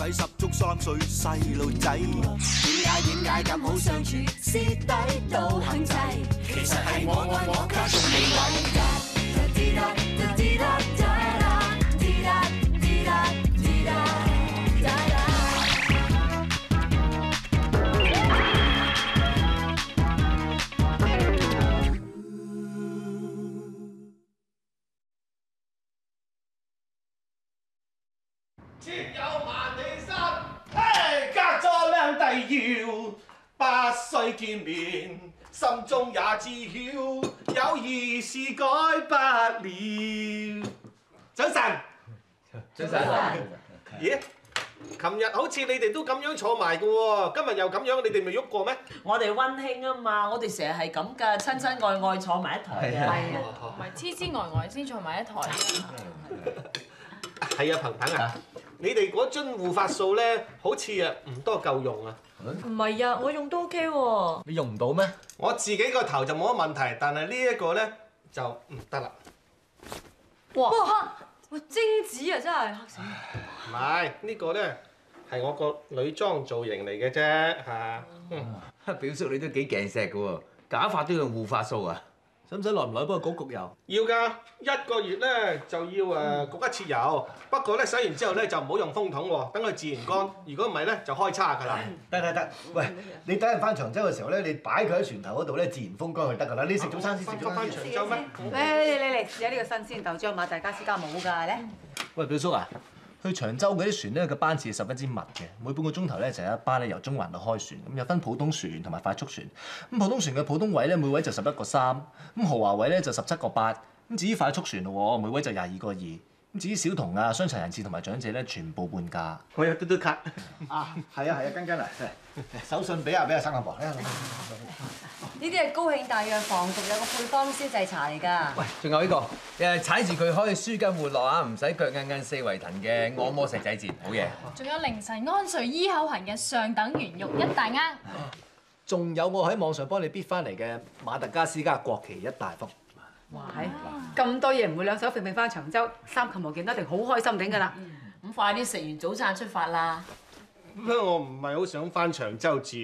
底十足3歲細路仔。點解咁好相處，蝕底都肯制？其實係我愛我家仲美麗。 切有萬里山，嘿，隔咗兩地遙，8歲見面，心中也知曉，友誼是改不了。早晨，早晨。咦？琴日好似你哋都咁樣坐埋嘅喎，今日又咁樣，你哋未喐過咩？ 我哋溫馨啊嘛，我哋成日係咁㗎，親親愛愛坐埋一台嘅。 係啊，唔係痴痴呆呆先坐埋一台。 係啊，鵬鵬啊，你哋嗰樽護髮素咧，好似啊唔多夠用啊。 唔係啊，我用都 OK 喎。 你用唔到咩？ 我自己個頭就冇乜問題，但係呢一個咧就唔得啦。 哇！喂，精子啊，真係嚇死唔係呢個咧係我個女裝造型嚟嘅啫嚇。 表叔你都幾勁錫嘅喎，假髮都用護髮素啊？使唔使耐唔耐幫佢焗油？ 要㗎，1個月咧就要焗一次油。不過咧洗完之後咧就唔好用風筒喎，等佢自然乾。如果唔係咧就開叉㗎啦。 得，喂，你等陣翻長洲嘅時候咧，你擺佢喺船頭嗰度咧，自然風乾佢得㗎啦。你食早餐先，食早餐翻長洲咩？ 嚟試下呢個新鮮豆漿馬達加斯加冇㗎咧。 喂，表叔啊，去長洲嗰啲船咧，個班次十分之密嘅，每半個鐘頭咧就有一班咧由中環度開船，咁有分普通船同埋快速船。咁普通船嘅普通位咧，每位就11個3，咁豪華位咧就17個8。咁至於快速船咯，每位就22個2。咁至於小童啊、傷殘人士同埋長者咧，全部半價。 我有嘟嘟卡。 啊，係啊，根啊，手信俾阿生阿婆。 呢啲係高興大藥房獨有個配方消滯茶嚟㗎。 喂，仲有呢個，踩住佢可以舒筋活絡啊，唔使腳硬四圍騰嘅按摩石仔墊，好嘢。 仲有凌晨安睡醫口痕嘅上等圓肉一大啱。 仲有我喺網上幫你逼翻嚟嘅馬達加斯加國旗一大幅。 哇，係咁多嘢唔會兩手揈翻長洲，三琴無見一定好開心頂㗎啦。 咁快啲食完早餐出發啦！ 不過我唔係好想翻長洲住。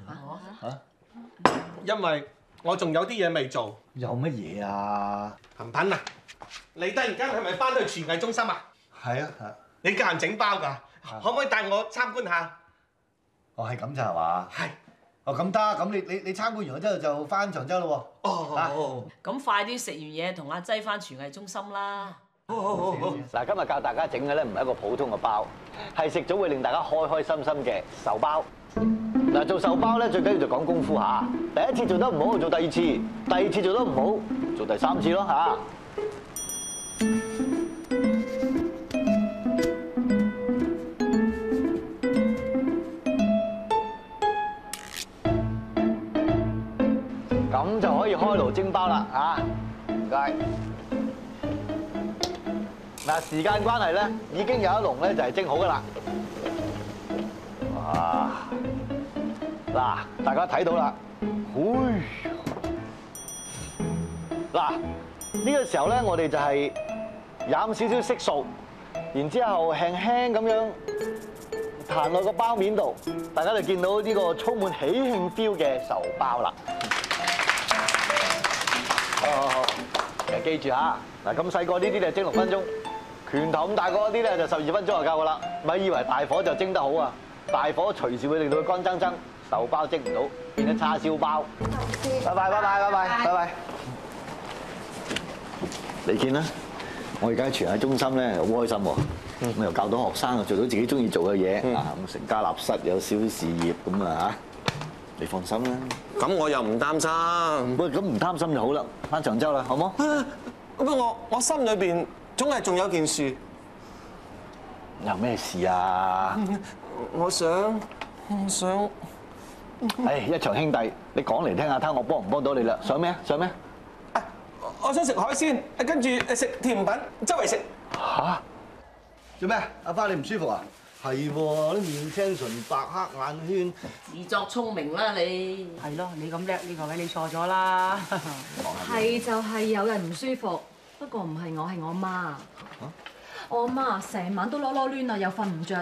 因為我仲有啲嘢未做。 有乜嘢啊？ 鵬鵬啊，你突然間係咪翻去廚藝中心啊？ 係啊。 你教人整包㗎？可唔可以帶我參觀下？ 哦，係咁咋係嘛？ 係。 哦，咁得，咁你參觀完之後就翻長洲咯喎。 哦。 咁快啲食完嘢，同阿擠翻廚藝中心啦。 好。 嗱，今日教大家整嘅咧唔係一個普通嘅包，係食咗會令大家開開心心嘅壽包。嗱，做壽包咧最緊要就講功夫嚇，第一次做得唔好做第二次，第二次做得唔好做第3次咯嚇。咁就可以開爐蒸包啦嚇，唔該。嗱，時間關係咧，已經有一籠咧就係蒸好噶啦。哇！嗱，大家睇到啦，嗱，呢個時候咧，我哋就係飲少少色素，然之後輕輕咁樣彈落個包面度，大家就見到呢個充滿喜慶 feel 嘅壽包啦。好，記住嚇，嗱咁細個呢啲就蒸6分鐘，拳頭咁大個嗰啲咧就12分鐘就夠噶啦。咪以為大火就蒸得好啊，大火隨時會令到佢乾爭爭。壽包蒸唔到，變咗叉燒包。拜拜。你見啦，我而家喺廚藝中心咧，好開心喎。咁又教到學生做到自己中意做嘅嘢，啊咁成家立室，有小事業咁啊嚇。你放心啦。 咁我又唔擔心。 喂，咁唔擔心就好啦，翻長洲啦，好冇？ 不過我心裏邊總係仲有件事。 有咩事啊？ 我想。 唉，一場兄弟，你講嚟聽下，睇我幫唔幫到你啦。想咩？ 我想食海鮮，跟住食甜品，周圍食。 嚇？ 做咩？阿花你唔舒服啊？係喎，啲面青唇白黑眼圈。 自作聰明啦你。 係咯，你咁叻，呢個位你錯咗啦。 係就係有人唔舒服，不過唔係我，係我媽。我媽成晚都囉囉攣啊，又瞓唔着，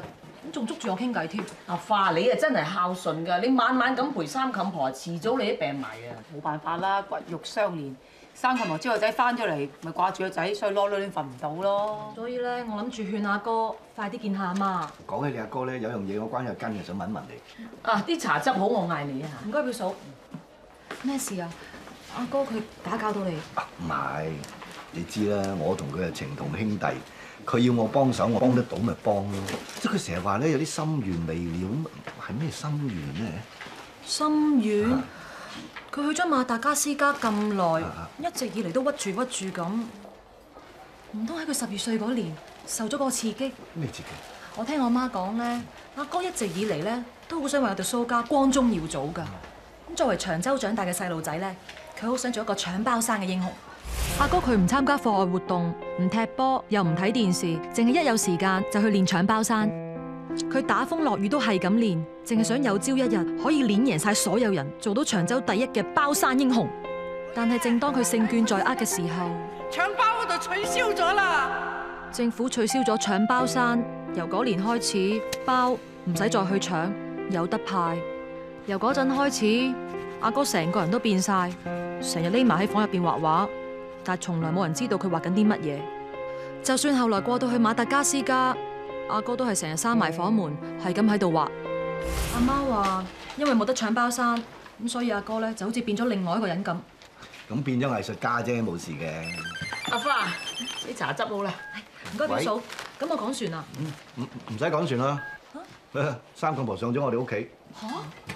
仲捉住我傾偈添。 阿花，你啊真係孝順㗎，你晚晚咁陪三冚婆，遲早你都病埋啊！ 冇辦法啦，骨肉相連。三琴婆知個仔翻咗嚟，咪掛住個仔，所以囉攣瞓唔到咯。 所以咧，我諗住勸阿哥快啲見下阿媽。 講起你阿哥咧，有樣嘢我關咗根嘅，想問一問你。 啊，啲茶汁好，我嗌你啊唔該，表嫂。咩事啊？阿哥佢打攪到你？ 唔係，你知啦，我同佢係情同兄弟，佢要我幫手，我幫得到咪幫咯。即係佢成日話咧有啲心願未了，係咩心願咧？ 心願？佢去咗馬達加斯加咁耐，一直以嚟都屈住咁，唔通喺佢12歲嗰年受咗個刺激？ 咩刺激？ 我聽我媽講咧，阿哥一直以嚟咧都好想為我哋蘇家光宗耀祖㗎。咁作為長洲長大嘅細路仔咧，佢好想做一個搶包山嘅英雄。阿哥佢唔參加課外活動，唔踢波，又唔睇電視，淨係一有時間就去練搶包山。佢打風落雨都係咁練，淨係想有朝一日可以練贏晒所有人，做到長洲第一嘅包山英雄。但係正當佢勝券在握嘅時候， 搶包嗰度取消咗啦。 政府取消咗搶包山，由嗰年開始，包唔使再去搶，有得派。由嗰陣開始，阿哥成個人都變晒，成日匿埋喺房入邊畫畫，但係從來冇人知道佢畫緊啲乜嘢。就算後來過到去馬達加斯加，阿哥都係成日閂埋房門，係咁喺度畫。阿媽話，因為冇得搶包山，咁所以阿哥咧就好似變咗另外一個人咁。 咁變咗藝術家啫，冇事嘅。 阿花，啲茶汁好啦。 唔該，表嫂。咁我講船啦。 唔使講船啦。三舅婆上咗我哋屋企。 嚇？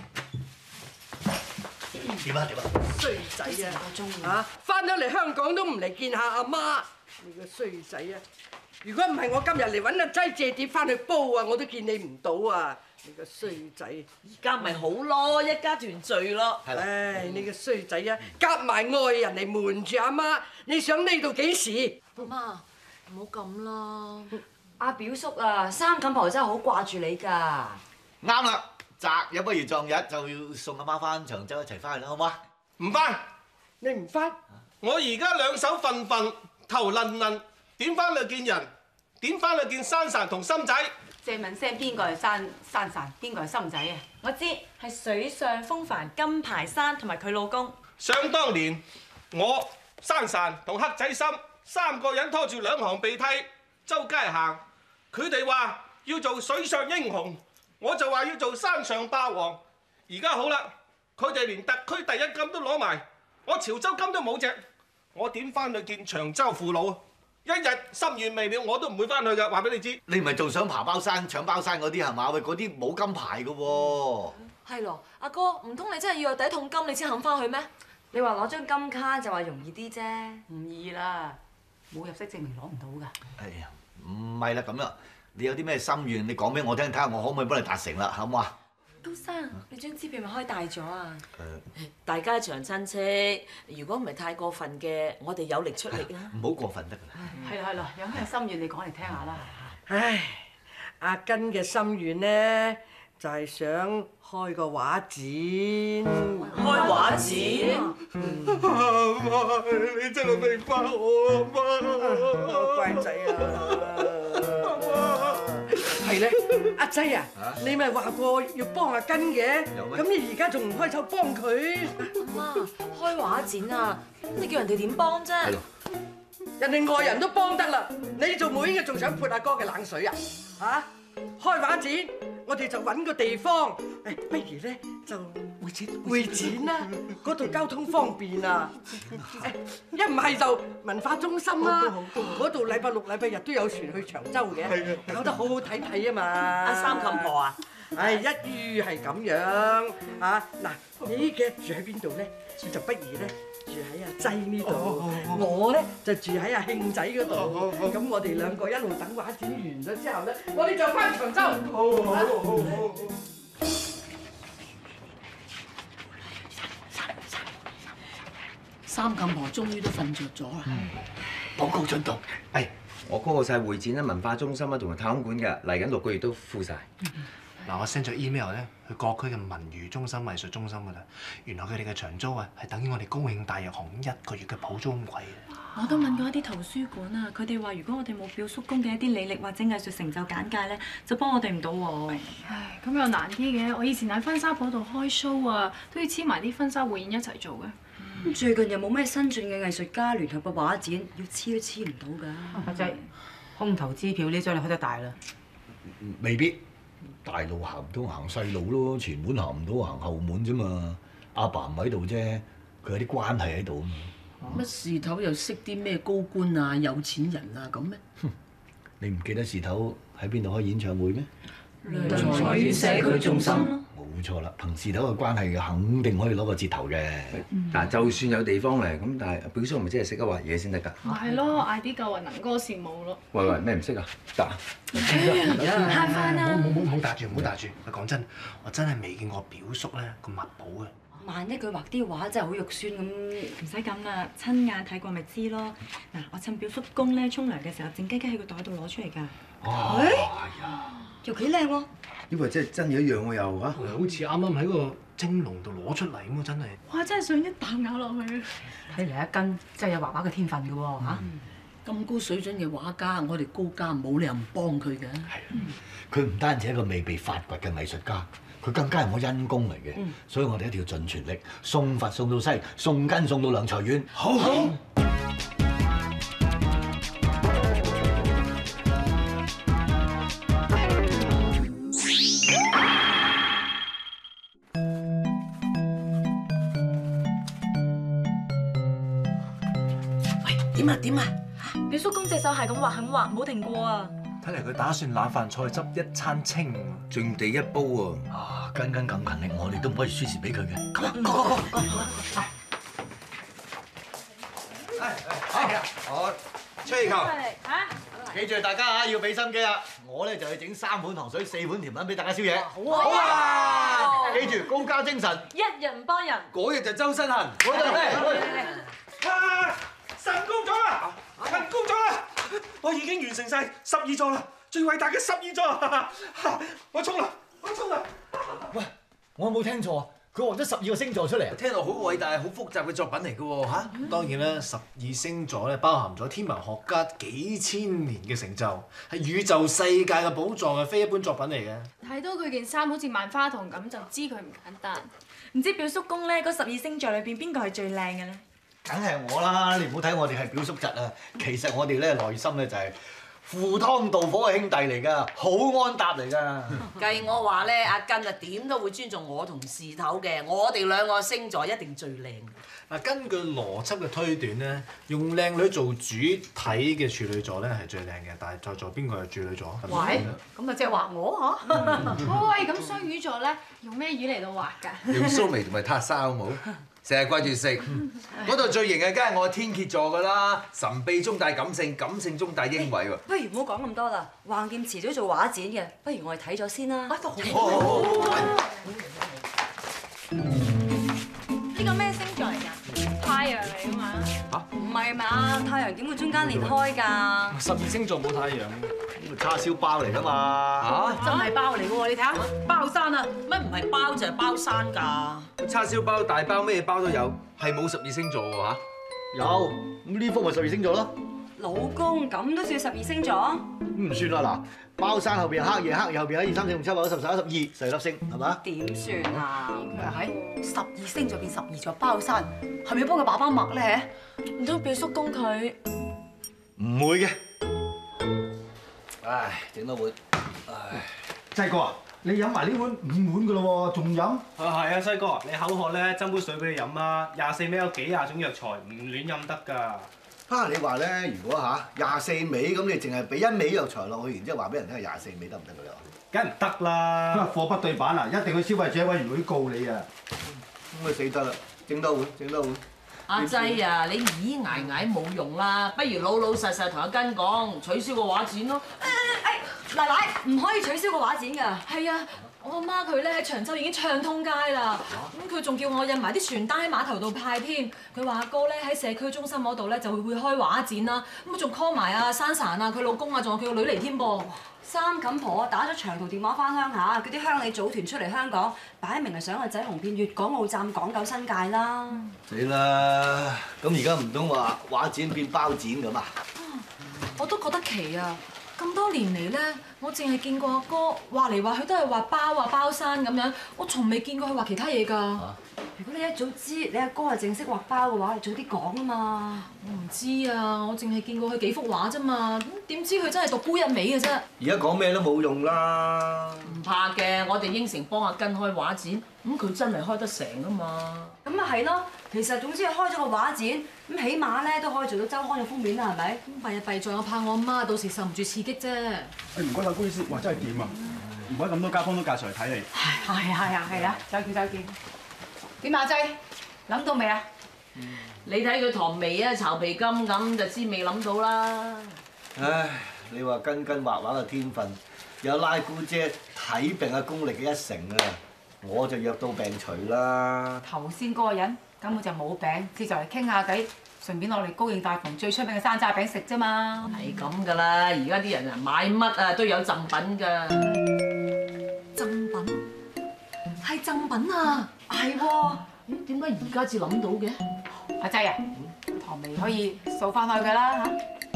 點啊？ 衰仔啊！翻咗嚟香港都唔嚟見下阿媽，你個衰仔啊！如果唔係我今日嚟揾阿劑借碟翻去煲啊，我都見你唔到啊！你個衰仔， 而家咪好咯，一家團聚咯。 唉，你個衰仔啊，夾埋愛人嚟瞞住阿媽，你想呢度幾時？ 阿媽，唔好咁啦。 阿表叔啊，三冚婆真係好掛住你㗎。 啱啦，擇日不如撞日，就要送阿媽翻長洲一齊翻去啦，好嗎？ 唔翻， 你唔翻？ 我而家兩手瞓瞓，頭暈暈，點翻去見人？點翻去見珊珊同心仔？ 借問聲邊個係珊珊，邊個係心仔啊？ 我知係水上風帆金牌山同埋佢老公。 想當年，我珊珊同黑仔心三個人拖住兩行鼻涕周街行，佢哋話要做水上英雄，我就話要做山上霸王。而家好啦，佢哋連特區第一金都攞埋，我潮州金都冇隻，我點翻去見長洲父老？一日心願未了，我都唔會翻去㗎，話俾你知。 你唔係仲想爬包山、搶包山嗰啲係嘛？喂，嗰啲冇金牌㗎喎。 係咯，阿哥，唔通你真係要有第一桶金你先肯翻去咩？ 你話攞張金卡就話容易啲啫， 唔易啦，冇入息證明攞唔到㗎。 哎呀，唔係啦，咁啦，你有啲咩心願，你講俾我聽，睇下我可唔可以幫你達成啦，好唔好啊？ 高生，你張支票咪開大咗啊？ 大家長親戚，如果唔係太過分嘅，我哋有力出力啦。 唔好過分得㗎啦。 係啦，有咩心願你講嚟聽下啦。 唉，阿根嘅心願咧就係想開個畫展。 開畫展？ 阿媽，你真係明白我啊，媽。 乖仔啊！係咧，阿劑啊，你咪話過要幫阿根嘅，咁你而家仲唔開手幫佢？ 阿媽，開畫展啊，你叫人哋點幫啫？ 人哋外人都幫得啦，你做妹嘅仲想潑阿哥嘅冷水啊？嚇！開畫展，我哋就揾個地方，不如咧就會展啦，嗰度交通方便啊！一唔係就文化中心啦，嗰度禮拜六、禮拜日都有船去長洲嘅，搞得好好睇睇啊嘛！ 阿三冚婆啊！ 唉，一於係咁樣嚇嗱，你嘅住喺邊度咧？就不如咧住喺阿劑呢度，我咧就住喺阿慶仔嗰度。咁我哋兩個一路等畫展完咗之後咧，我哋就翻長洲。好。 三冚婆終於都瞓着咗啦。 報告進度。 係，我 call 晒會展啦、文化中心啦同埋太空館嘅，嚟緊6個月都 full 晒。 嗱，我 send 咗 email 咧去各區嘅文娛中心、藝術中心㗎啦。原來佢哋嘅長租啊係等於我哋高興大藥行1個月嘅普租咁貴啊！ 我都問過一啲圖書館啊，佢哋話如果我哋冇表叔公嘅一啲履歷或者藝術成就簡介咧，就幫我哋唔到喎。 唉，咁又難啲嘅。我以前喺婚紗鋪度開 show 啊，都要黐埋啲婚紗匯演一齊做嘅。 咁最近又冇咩新進嘅藝術家聯合嘅畫展，要黐都黐唔到㗎。 阿仔，空頭支票呢張你開得大啦。 未必，大路行唔到行細路咯，前門行唔到行後門啫嘛。阿爸唔喺度啫，佢有啲關係喺度啊嘛。 乜事頭又識啲咩高官啊、有錢人啊咁咩？ 你唔記得事頭喺邊度開演唱會咩？ 良才園社區中心。 冇錯啦，同事頭嘅關係肯定可以攞個折頭嘅。 嗱，就算有地方嚟，咁但係表叔係咪真係識得畫嘢先得㗎？ 係咯，嗌啲夠能歌善舞咯。 喂，咩唔識啊？得。 慳翻啦！ 唔好打住，唔好打住。喂，講真，我真係未見過表叔咧咁墨寶嘅。 萬一佢畫啲畫真係好肉酸咁， 唔使咁啦，親眼睇過咪知咯。嗱，我趁表叔公咧沖涼嘅時候，靜雞雞喺個袋度攞出嚟㗎。 又幾靚喎！ 呢個真係真嘢一樣喎又嚇， 好似啱啱喺個蒸籠度攞出嚟咁啊！真係。 哇！真係想一啖咬落去。 睇嚟一根真係有畫畫嘅天分㗎喎嚇。 咁高水準嘅畫家，我哋高家冇理由唔幫佢嘅。 佢唔單止係一個未被發掘嘅藝術家，佢更加係我恩公嚟嘅，所以我哋一定要盡全力送佛送到西，送根送到良才園。好。 點啊？ 表叔公隻手係咁畫肯畫，冇停過啊！ 睇嚟佢打算冷飯菜汁一餐清喎， 盡地一煲喎。 啊，根咁勤力，我哋都唔可以輸蝕俾佢嘅。 咁啊， 好，吹氣球。記住大家啊，要俾心機啊！我咧就去整3款糖水、4款甜品俾大家宵夜。好啊！記住高家精神， 一人幫人， 嗰日就周身痕。 成功咗啦！成功咗啦！我已經完成晒12座啦，最偉大嘅12座！我衝啦！ 喂，我有冇聽錯？佢畫咗12個星座出嚟， 聽落好偉大、好複雜嘅作品嚟㗎喎嚇。 當然啦，12星座咧包含咗天文學家幾千年嘅成就，係宇宙世界嘅寶藏，係非一般作品嚟嘅。 睇到佢件衫好似萬花筒咁，就知佢唔簡單。 唔知表叔公咧嗰12星座裏邊邊個係最靚嘅咧？ 梗係我啦！你唔好睇我哋係表叔侄啊，其實我哋咧內心咧就係赴湯蹈火嘅兄弟嚟㗎，好安踏嚟㗎。 計我話咧，阿根啊點都會尊重我同事頭嘅，我哋2個星座一定最靚。 嗱，根據邏輯嘅推斷咧，用靚女做主體嘅處女座咧係最靚嘅，但係在座邊個係處女座？ 喂，咁啊即係話我嗬？ 喂，咁雙魚座咧，用咩魚嚟到畫㗎？ 用蘇眉同埋塔沙好冇？成日掛住食，嗰度最型嘅梗係我天蝎座㗎啦，神秘中帶感性，感性中帶英偉喎。 不如唔好講咁多啦，橫掂遲早做畫展嘅，不如我哋睇咗先啦。 呢個咩星座嚟㗎？ 太陽嚟㗎嘛？ 唔係嘛？太陽點會中間裂開㗎 ？12星座冇太陽。 呢個叉燒包嚟㗎嘛？ 真係包嚟喎！你睇下，包山啊！ 乜唔係包就係包山㗎？ 叉燒包、大包咩包都有，係冇12星座喎嚇。 有，咁呢幅咪12星座咯。 老公，咁都算12星座？ 唔算啦嗱，包山後邊黑夜，黑夜後邊有1、2、3、4、5、7、8、9、10、11、12，細粒星係嘛？ 點算啊？ 係12星座變12座包山，係咪要幫佢把把脈咧？ 唔通表叔公佢？ 唔會嘅。唉，整多碗。唉， 細哥啊，你飲埋呢碗5碗㗎咯喎，仲飲？ 係啊，西哥，你口渴咧，斟杯水俾你飲啊！24味有幾廿種藥材，唔亂飲得㗎。 你話咧，如果24味咁，你淨係俾1味藥材落去，然之後話俾人聽係24味得唔得㗎？你話？ 梗係唔得啦！ 貨不對版啊，一定去消費者委員會告你啊！ 咁咪死得啦！整多碗，整多碗。 阿劑啊，你咦捱捱冇用啦，不如老老實實同阿根講取消個畫展咯。 奶奶唔可以取消個畫展㗎。 係啊， 我阿媽佢咧喺長洲已經暢通街啦，咁佢仲叫我印埋啲傳單喺碼頭度派添。佢話阿哥咧喺社區中心嗰度咧就會開畫展啦，咁仲 call 埋阿珊珊啊、佢老公啊，仲有佢個女嚟添噃。 三錦婆打咗長途電話翻鄉下，叫啲鄉里組團出嚟香港，擺明係想個仔紅遍粵港澳站港九新界啦。 死啦！咁而家唔通話畫展變包展咁啊？ 我都覺得奇啊！咁多年嚟咧，我淨係見過阿哥話嚟話去都係話包啊包山咁樣，我從未見過佢話其他嘢㗎。 如果你一早知你阿哥係淨識畫包嘅話，你早啲講啊嘛。 我唔知啊，我淨係見過佢幾幅畫啫嘛，咁點知佢真係獨沽一味嘅啫。 而家講咩都冇用啦。 唔怕嘅，我哋應承幫阿根開畫展，咁佢真係開得成啊嘛。 咁咪係咯，其實總之係開咗個畫展，咁起碼咧都可以做到周刊嘅封面啦，係咪？ 弊啊弊在我怕我阿媽到時受唔住刺激啫。 唔該晒高醫師，哇真係掂啊！唔怪咁多街坊都介紹嚟睇你。 係啊，再見。點啊，仔諗到未啊？ 你睇佢唐眉啊、巢皮金咁，就知未諗到啦。 唉，你話根畫畫嘅天分，有拉姑姐睇病嘅功力嘅一成啊，我就藥到病除啦。 頭先嗰個人根本就冇餅，只就嚟傾下偈，順便攞嚟高應大房最出名嘅山楂餅食啫嘛。 係咁噶啦，而家啲人啊買乜啊都有贈品㗎。 贈品？係贈品啊！ 係喎，咦？點解而家至諗到嘅？ 阿仔啊，唐眉可以掃翻去㗎啦嚇。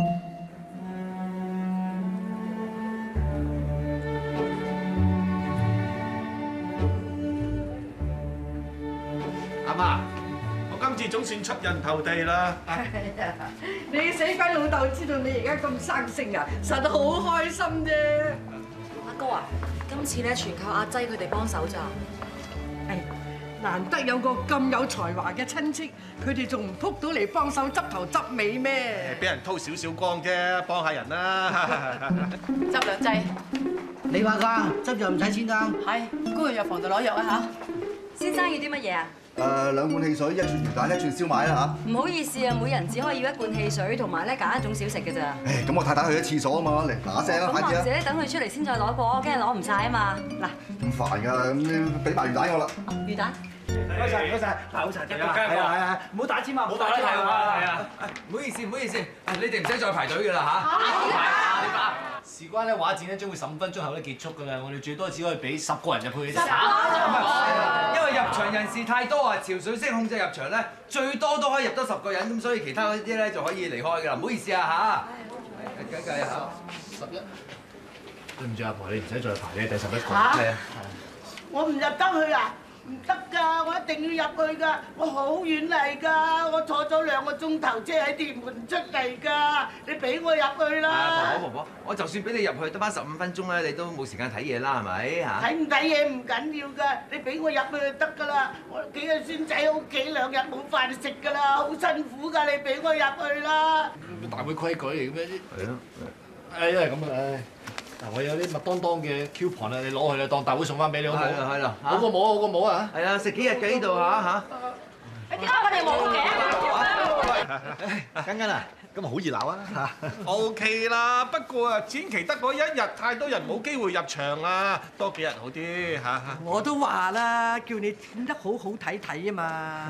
阿媽，我今次總算出人頭地啦！ 你死鬼老豆知道你而家咁生性啊，實好開心啫！ 阿哥啊，今次咧全靠阿擠佢哋幫手咋。 難得有個咁有才華嘅親戚，佢哋仲唔撲到嚟幫手執頭執尾咩？ 俾人偷少少光啫，幫下人啦！ 執兩劑。 你話㗎，執藥唔使錢㗎。 係，高去藥房度攞藥啊嚇。 先生要啲乜嘢啊？ 2罐汽水，1串魚蛋，1串燒賣啦唔好意思啊，每人只可以要1罐汽水，同埋咧揀一種小食嘅咋。 嚇。咁我太太去咗廁所啊嘛，嚟嗱聲啦，快啲啊！ 咁或者等佢出嚟先再攞過，驚攞唔晒啊嘛。嗱， 咁煩㗎，咁你俾埋魚蛋我啦。 魚蛋。 唔該晒，好齊隻係，唔好打尖啊，唔好打尖啊， 唔好意思，你哋唔使再排隊㗎啦嚇。 事關咧畫展咧將會15分鐘後咧結束㗎啦，我哋最多只可以俾10個人入去嘅啫。 因為入場人士太多啊，潮水式控制入場咧，最多都可以入得10個人，咁所以其他嗰啲咧就可以離開㗎啦。唔好意思啊嚇。計下11。 對唔住阿婆，你唔使再排，你係第11個。 係啊。 我唔入得去啊！唔得㗎，我一定要入去㗎，我好遠嚟㗎，我坐咗2個鐘頭車喺屯門出嚟㗎，你俾我入去啦！ 婆婆，我就算俾你入去，得翻15分鐘咧，你都冇時間睇嘢啦，係咪嚇？ 睇唔睇嘢唔緊要㗎，你俾我入去就得㗎啦。我幾個孫仔喺屋企2日冇飯食㗎啦，好辛苦㗎，你俾我入去啦！ 大會規矩嚟嘅咩？ 係咯。 因為咁啊，嗱，我有啲麥當當嘅 coupon啊，你攞去啦，當大會送翻俾你好唔好？ 係啦， 好過冇啊！ 係啊，食幾日嘅呢度嚇。 點解我哋冇嘅？ 欣欣啊，今日好熱鬧啊嚇 ！OK 啦，不過啊，展期得嗰1日，太多人冇機會入場啊，多幾日好啲嚇。 我都話啦，叫你剪得好好睇睇啊嘛！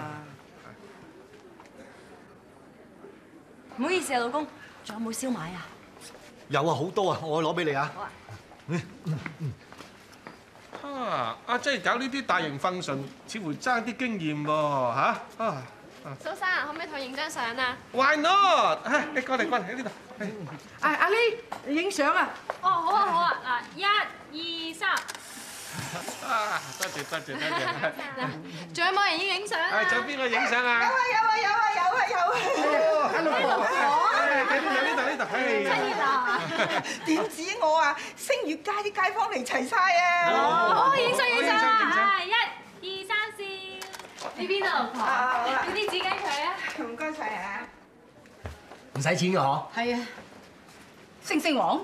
唔好意思啊，老公，仲有冇燒賣啊？ 有啊，好多啊，我攞俾你啊。 阿姐搞呢啲大型function，似乎爭啲經驗喎嚇。 蘇生，可唔可以同我影張相啊 ？Why not？ 你過嚟喺呢度。 阿呢，你影相啊？ 哦，好啊，嗱，1、2、3。 多謝。 嗱，仲有冇人要影相啊？ 仲有邊個影相啊？呢度， 點止我啊？星月街啲街坊嚟齊晒啊！ 好，影相啊！1、2、3，笑。呢邊啊，老婆，俾啲紙巾佢啊！ 唔該晒啊！ 唔使錢嘅嗬？ 係啊，星王。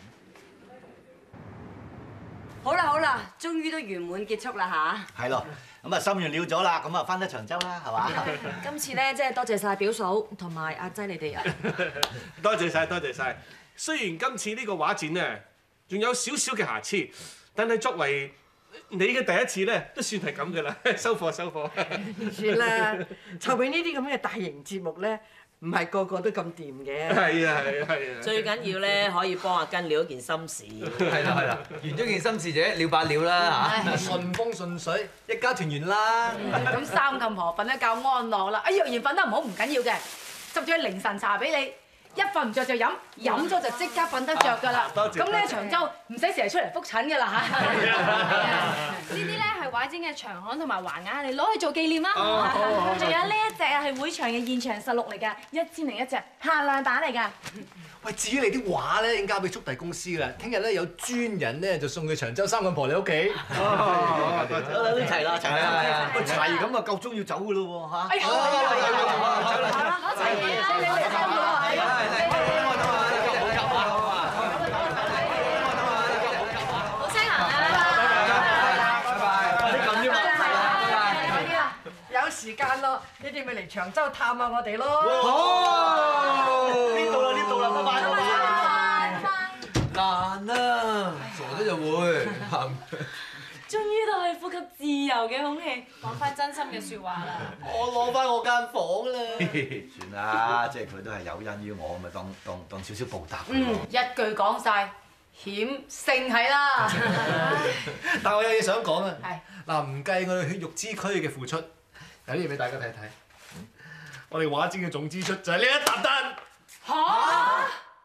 好啦，終於都圓滿結束啦嚇。 係咯，咁啊心願了咗啦，咁啊翻得長洲啦，係嘛？ 今次咧，真係多謝晒表嫂同埋阿擠你哋啊！ 多謝晒。雖然今次呢個畫展咧，仲有少少嘅瑕疵，但係作為你嘅第一次咧，都算係咁嘅啦，收貨收貨。 算啦，籌備呢啲咁嘅大型節目咧，唔係個個都咁掂嘅。 係啊係啊係啊！ 最緊要咧可以幫阿根了一件心事。 係啦係啦，完咗件心事就一了百了啦嚇， 順風順水，一家團圓啦。 咁三冚婆瞓得覺安樂啦。若然瞓得唔好唔緊要嘅，執咗凌晨茶俾你。一瞓唔着就飲，飲咗就即刻瞓得着㗎啦。咁咧長洲唔使成日出嚟覆診㗎啦嚇。 呢啲咧係畫展嘅長項同埋橫額，你攞去做紀念啦。 仲有呢一隻啊係會場嘅現場實錄嚟㗎，1001隻限量版嚟㗎。 喂，至於你啲畫咧，已經交俾速遞公司啦。聽日咧有專人咧就送去長洲三冚婆你屋企。 好啦，都齊啦，齊啦，係啊。 喂，齊咁啊，夠鐘要走㗎咯喎嚇。 哎好啊，攞齊嘢啊！你哋三個係。 有時間咯，你哋咪嚟長洲探下我哋咯。 好，呢度啦呢度啦，拜拜。 難啦，傻咗就會。 終於都可以呼吸自由嘅空氣， 講翻真心嘅説話啦。 我攞翻我間房啦。 算啦，即係佢都係有恩於我，咪當少少報答佢咯。 一句講晒，險勝係啦。 但我有嘢想講啊。 係。 嗱，唔計我哋血肉之軀嘅付出，有啲嘢俾大家睇睇。我哋畫展嘅總支出就係呢一沓單。 嚇！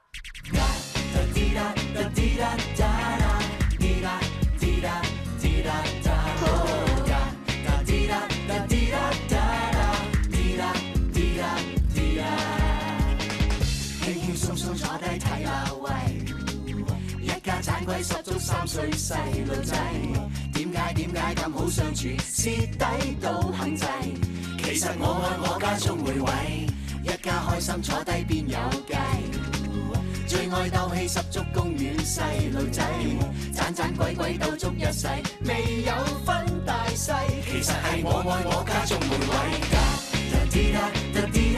輕輕鬆鬆坐低睇下喂，一家盞鬼十足3歲細路仔，點解咁好相處，蝕底到肯制。其實我愛我家中每位，一家開心坐低邊有計。最愛鬥氣十足公園細路仔，盞鬼鬥足一世，未有分大細。其實係我愛我家中每位。